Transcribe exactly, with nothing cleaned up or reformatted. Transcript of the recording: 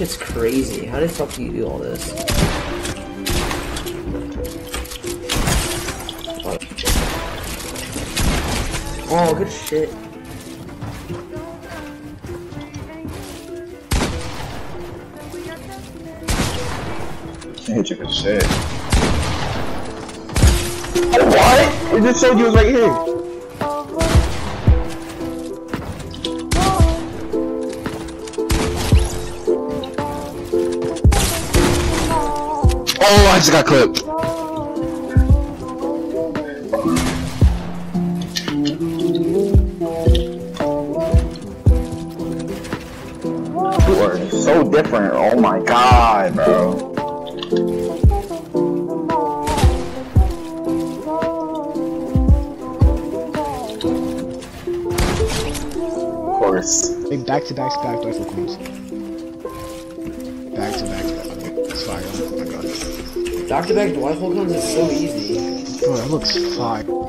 shit's crazy. How the fuck do you do all this? Oh, good shit. Can't hit you for shit. What? It just showed you was right here. Oh, I just got clipped. You are so different. Oh my god, bro. Of course. Like back to back to back rifle coins. Back to back to back. It's fire. Oh my god. Back to back rifle cones is so easy. Bro, that looks fire.